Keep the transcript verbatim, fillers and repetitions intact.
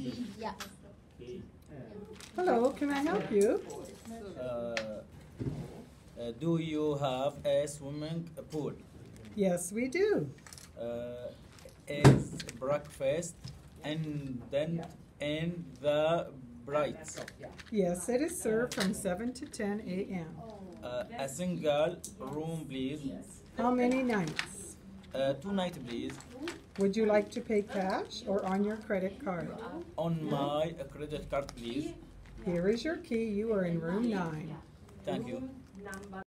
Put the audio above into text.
Yeah. Hello, can I help you? Uh, uh, do you have a swimming pool? Yes, we do. Uh, is breakfast and then in the bright? Yes, it is served from seven to ten a m Uh, a single room, please. How many nights? Uh, two night, please. Would you like to pay cash or on your credit card? On my credit card, please. Here is your key. You are in room nine. Thank you.